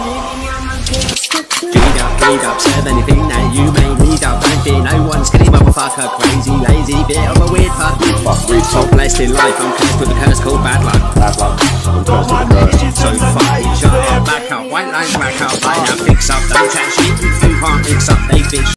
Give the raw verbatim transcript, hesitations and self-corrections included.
G'd up, G'd up, serve anything that you may need up. Don't be no one skinny motherfucker, crazy, lazy, bit of a weird fuck. So blessed in life, I'm cursed with a curse called bad luck. Bad luck. I'm cursed with a curse. So fucking shut up, back up, white line, back up, line up, fix up, don't chat shit, you can't mix up, they bitch.